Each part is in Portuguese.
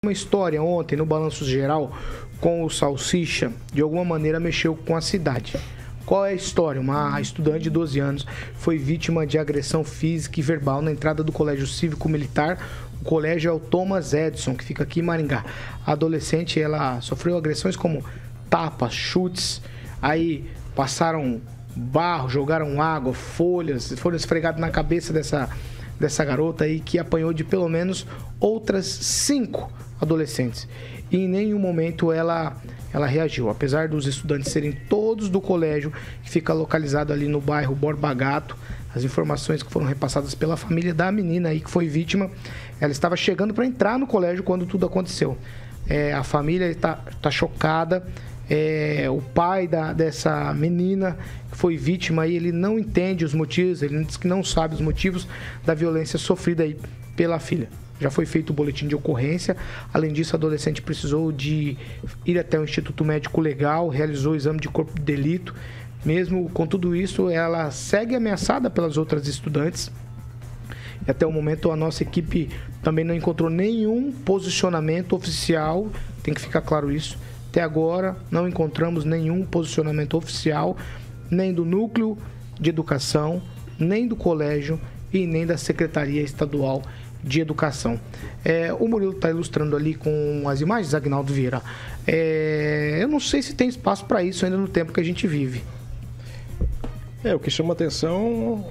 Uma história ontem no Balanço Geral com o Salsicha, de alguma maneira mexeu com a cidade. Qual é a história? Uma estudante de 12 anos foi vítima de agressão física e verbal na entrada do Colégio Cívico Militar. O colégio é o Thomas Edison, que fica aqui em Maringá. A adolescente, ela sofreu agressões como tapas, chutes, aí passaram barro, jogaram água, folhas, foram esfregadas na cabeça dessa garota aí, que apanhou de pelo menos outras 5 adolescentes. E em nenhum momento ela reagiu. Apesar dos estudantes serem todos do colégio, que fica localizado ali no bairro Borba Gato, as informações que foram repassadas pela família da menina aí que foi vítima, ela estava chegando para entrar no colégio quando tudo aconteceu. A família está chocada. O pai dessa menina que foi vítima aí, ele não entende os motivos, ele diz que não sabe os motivos da violência sofrida aí pela filha. Já foi feito o boletim de ocorrência. Além disso, a adolescente precisou de ir até o Instituto Médico Legal, realizou o exame de corpo de delito. Mesmo com tudo isso, ela segue ameaçada pelas outras estudantes. E até o momento, a nossa equipe também não encontrou nenhum posicionamento oficial. Tem que ficar claro isso. Até agora, não encontramos nenhum posicionamento oficial, nem do Núcleo de Educação, nem do colégio e nem da Secretaria Estadual de Educação. O Murilo está ilustrando ali com as imagens, Agnaldo Vieira. Eu não sei se tem espaço para isso ainda no tempo que a gente vive. O que chama atenção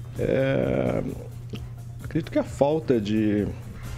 acredito que a falta de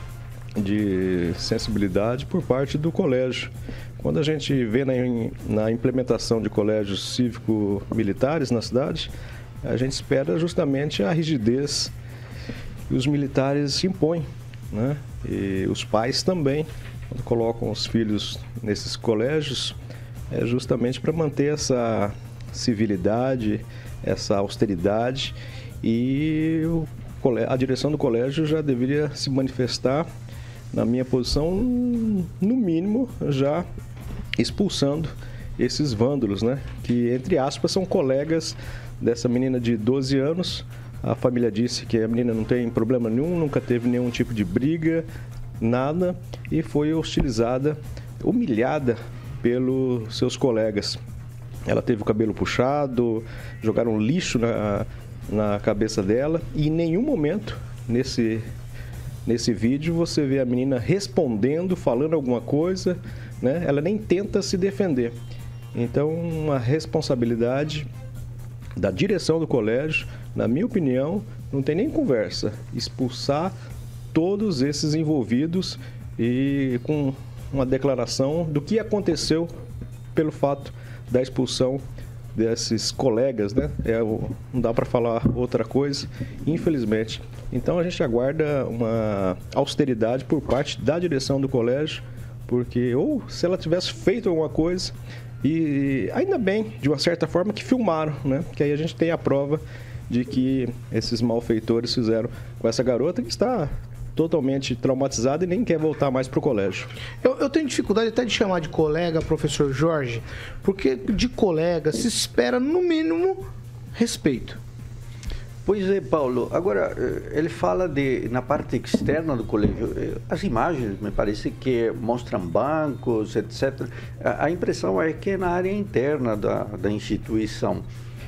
sensibilidade por parte do colégio. Quando a gente vê na implementação de colégios cívico-militares na cidade, a gente espera justamente a rigidez que os militares impõem, né? E os pais também, quando colocam os filhos nesses colégios, é justamente para manter essa civilidade, essa austeridade, e a direção do colégio já deveria se manifestar, na minha posição, no mínimo, já expulsando esses vândalos, né? Que, entre aspas, são colegas dessa menina de 12 anos. A família disse que a menina não tem problema nenhum, nunca teve nenhum tipo de briga, nada, e foi hostilizada, humilhada pelos seus colegas. Ela teve o cabelo puxado, jogaram lixo na cabeça dela, e em nenhum momento nesse vídeo você vê a menina respondendo, falando alguma coisa, né? Ela nem tenta se defender. Então, uma responsabilidade da direção do colégio, na minha opinião, não tem nem conversa. Expulsar todos esses envolvidos e com uma declaração do que aconteceu pelo fato da expulsão desses colegas, né? Não dá para falar outra coisa, infelizmente. Então a gente aguarda uma austeridade por parte da direção do colégio, porque ou se ela tivesse feito alguma coisa, e ainda bem, de uma certa forma, que filmaram, né? Que aí a gente tem a prova de que esses malfeitores fizeram com essa garota, que está totalmente traumatizada e nem quer voltar mais para o colégio. Eu tenho dificuldade até de chamar de colega, professor Jorge, porque de colega se espera, no mínimo, respeito. Pois é, Paulo. Agora, ele fala na parte externa do colégio. As imagens, me parece que mostram bancos, etc. A impressão é que na área interna da instituição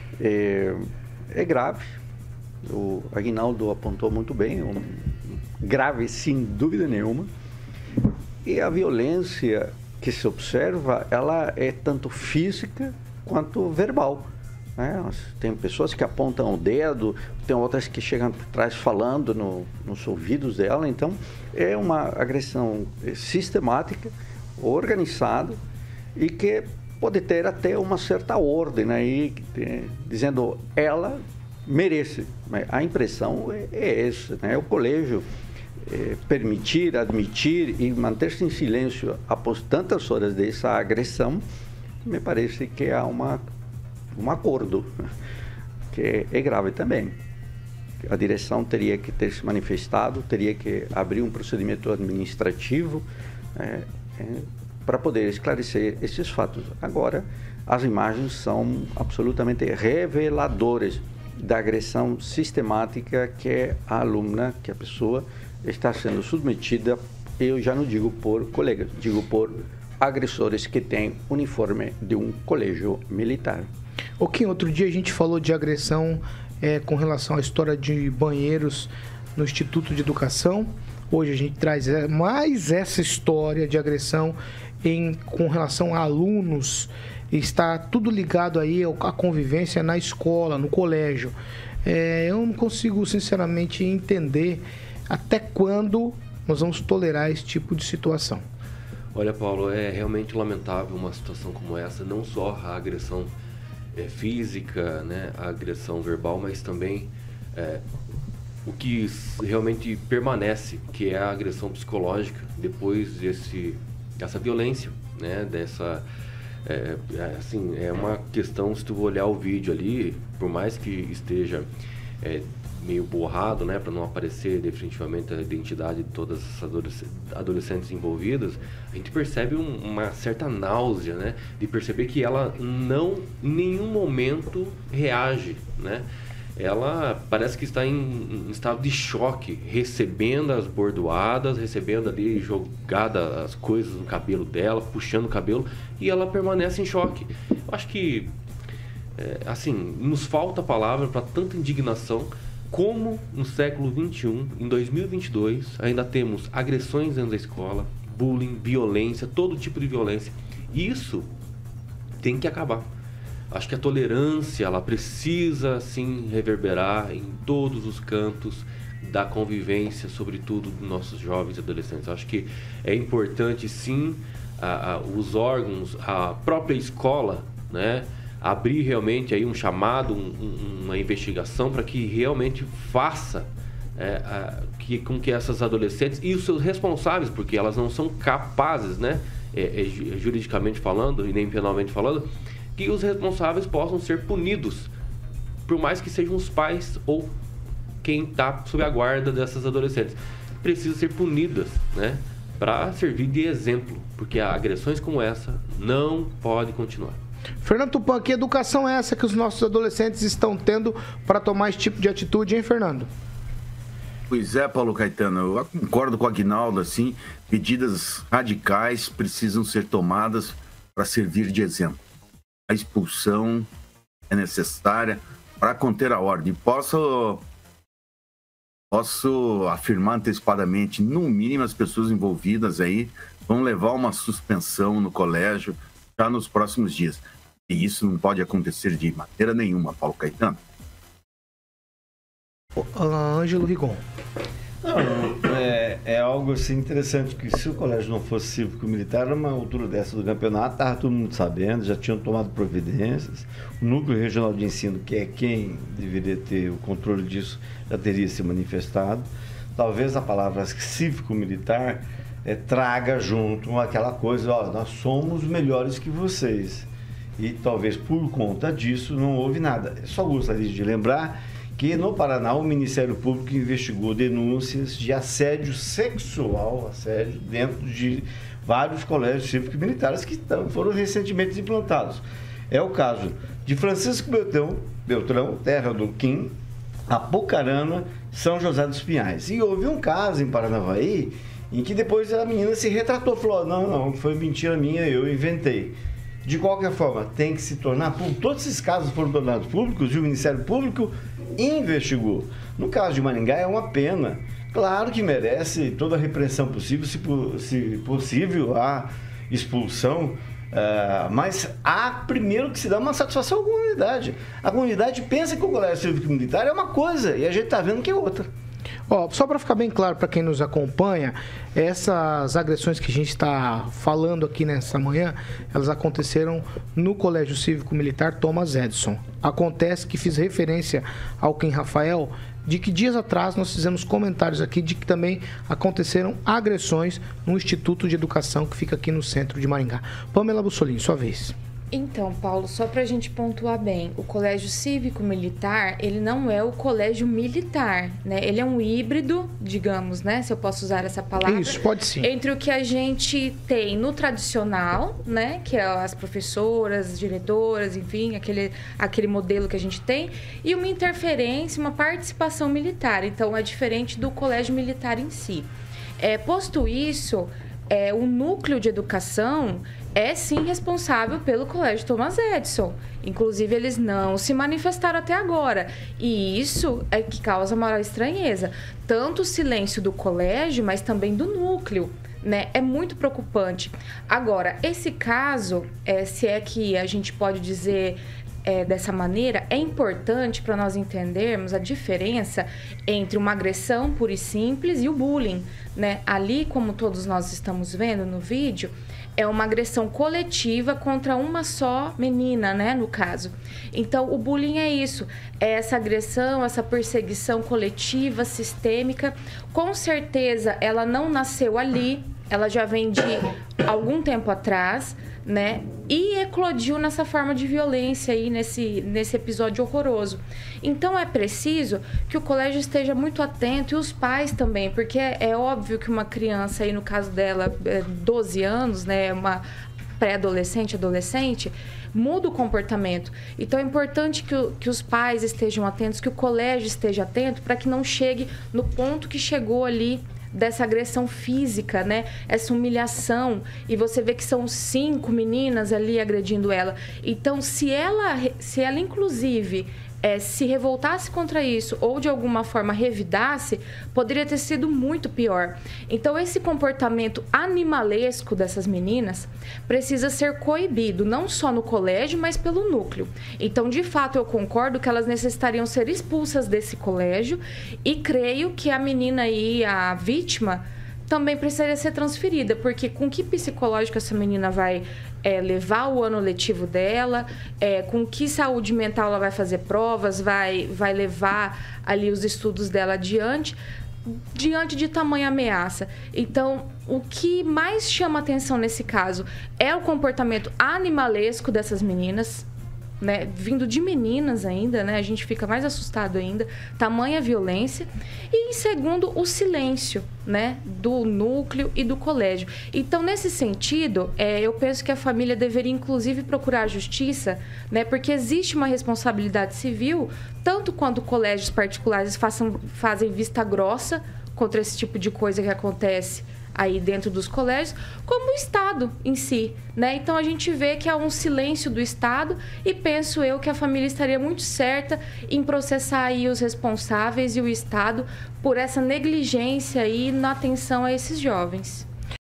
é grave. O Aguinaldo apontou muito bem, grave sem dúvida nenhuma. E a violência que se observa, ela é tanto física quanto verbal. Tem pessoas que apontam o dedo, tem outras que chegam por trás falando nos ouvidos dela. Então, é uma agressão sistemática, organizada e que pode ter até uma certa ordem aí, dizendo ela merece. A impressão é essa, né? O colégio permitir, admitir e manter-se em silêncio após tantas horas dessa agressão, me parece que há um acordo, que é grave também. A direção teria que ter se manifestado, teria que abrir um procedimento administrativo para poder esclarecer esses fatos. Agora, as imagens são absolutamente reveladoras da agressão sistemática que a aluna, que a pessoa está sendo submetida eu já não digo por colegas, digo por agressores que têm uniforme de um colégio militar. Kim, outro dia a gente falou de agressão com relação à história de banheiros no Instituto de Educação. Hoje a gente traz mais essa história de agressão com relação a alunos. Está tudo ligado aí à convivência na escola, no colégio. Eu não consigo, sinceramente, entender até quando nós vamos tolerar esse tipo de situação. Olha, Paulo, é realmente lamentável uma situação como essa, não só a agressão física, né, a agressão verbal, mas também o que realmente permanece, que é a agressão psicológica, depois dessa violência, né, assim, é uma questão, se tu olhar o vídeo ali, por mais que esteja meio borrado, né, para não aparecer definitivamente a identidade de todas as adolescentes envolvidas, a gente percebe uma certa náusea, né, de perceber que ela não, em nenhum momento, reage, né? Ela parece que está em estado de choque, recebendo as bordoadas, recebendo ali jogada as coisas no cabelo dela, puxando o cabelo, e ela permanece em choque. Eu acho que, assim, nos falta palavra para tanta indignação. Como no século XXI, em 2022, ainda temos agressões dentro da escola, bullying, violência, todo tipo de violência. Isso tem que acabar. Acho que a tolerância, ela precisa, sim, reverberar em todos os cantos da convivência, sobretudo dos nossos jovens e adolescentes. Acho que é importante, sim, os órgãos, a própria escola, né, abrir realmente aí um chamado, uma investigação para que realmente faça com que essas adolescentes e os seus responsáveis, porque elas não são capazes, né, juridicamente falando e nem penalmente falando, que os responsáveis possam ser punidos, por mais que sejam os pais ou quem está sob a guarda dessas adolescentes. Precisam ser punidas, né, para servir de exemplo, porque agressões como essa não podem continuar. Fernando Tupan, que educação é essa que os nossos adolescentes estão tendo para tomar esse tipo de atitude, hein, Fernando? Pois é, Paulo Caetano, eu concordo com o Aguinaldo, assim, medidas radicais precisam ser tomadas para servir de exemplo. A expulsão é necessária para conter a ordem. Posso afirmar antecipadamente, no mínimo as pessoas envolvidas aí vão levar uma suspensão no colégio já nos próximos dias. E isso não pode acontecer de maneira nenhuma, Paulo Caetano. Ângelo Rigon. Não, é algo assim interessante, que se o colégio não fosse cívico-militar, numa altura dessa do campeonato, estava todo mundo sabendo, já tinham tomado providências. O Núcleo Regional de Ensino, que é quem deveria ter o controle disso, já teria se manifestado. Talvez a palavra cívico-militar traga junto aquela coisa, ó, nós somos melhores que vocês. E talvez por conta disso não houve nada. Só gostaria de lembrar que no Paraná o Ministério Público investigou denúncias de assédio sexual, assédio dentro de vários colégios cívicos e militares que foram recentemente implantados. É o caso de Francisco Beltrão, terra do Kim, Apucarana, São José dos Pinhais. E houve um caso em Paranavaí em que depois a menina se retratou, falou, não, foi mentira minha, eu inventei. De qualquer forma, tem que se tornar público. Todos esses casos foram tornados públicos e o Ministério Público investigou. No caso de Maringá, é uma pena. Claro que merece toda a repressão possível, se possível, a expulsão, mas há primeiro que se dá uma satisfação à comunidade. A comunidade pensa que o colégio cívico-militar é uma coisa e a gente está vendo que é outra. Só para ficar bem claro para quem nos acompanha, essas agressões que a gente está falando aqui nessa manhã, elas aconteceram no Colégio Cívico Militar Thomas Edison. Acontece que fiz referência ao Kim Rafael, de que dias atrás nós fizemos comentários aqui de que também aconteceram agressões no Instituto de Educação que fica aqui no centro de Maringá. Pamela Bussolini, sua vez. Então, Paulo, só para a gente pontuar bem, o Colégio Cívico-Militar, ele não é o colégio militar, né? Ele é um híbrido, digamos, né? Se eu posso usar essa palavra. Isso, pode sim. Entre o que a gente tem no tradicional, né? Que é as professoras, diretoras, enfim, aquele modelo que a gente tem, e uma interferência, uma participação militar. Então, é diferente do colégio militar em si. Posto isso, o núcleo de educação é sim responsável pelo Colégio Thomas Edison. Inclusive, eles não se manifestaram até agora. E isso é que causa maior estranheza. Tanto o silêncio do colégio, mas também do núcleo, né? É muito preocupante. Agora, esse caso, se é que a gente pode dizer dessa maneira, é importante para nós entendermos a diferença entre uma agressão pura e simples e o bullying, né? Ali, como todos nós estamos vendo no vídeo, é uma agressão coletiva contra uma só menina, né, no caso. Então, o bullying é isso, é essa agressão, essa perseguição coletiva, sistêmica. Com certeza, ela não nasceu ali, ela já vem de algum tempo atrás, né? E eclodiu nessa forma de violência aí, nesse episódio horroroso. Então, é preciso que o colégio esteja muito atento, e os pais também, porque é óbvio que uma criança aí, no caso dela, 12 anos, né? Uma pré-adolescente, adolescente, muda o comportamento. Então, é importante que os pais estejam atentos, que o colégio esteja atento, para que não chegue no ponto que chegou ali, dessa agressão física, né? Essa humilhação. E você vê que são 5 meninas ali agredindo ela. Então, se ela inclusive, se revoltasse contra isso ou de alguma forma revidasse, poderia ter sido muito pior. Então, esse comportamento animalesco dessas meninas precisa ser coibido, não só no colégio, mas pelo núcleo. Então, de fato, eu concordo que elas necessitariam ser expulsas desse colégio, e creio que a menina aí, a vítima, também precisaria ser transferida, porque com que psicológico essa menina vai levar o ano letivo dela, com que saúde mental ela vai fazer provas, vai levar ali os estudos dela diante de tamanha ameaça. Então, o que mais chama atenção nesse caso é o comportamento animalesco dessas meninas, né, vindo de meninas ainda, né, a gente fica mais assustado ainda, tamanha violência, e em segundo, o silêncio, né, do núcleo e do colégio. Então, nesse sentido, eu penso que a família deveria, inclusive, procurar a justiça, né, porque existe uma responsabilidade civil, tanto quando colégios particulares fazem vista grossa contra esse tipo de coisa que acontece aí dentro dos colégios, como o Estado em si, né? Então, a gente vê que há um silêncio do Estado, e penso eu que a família estaria muito certa em processar aí os responsáveis e o Estado por essa negligência aí na atenção a esses jovens.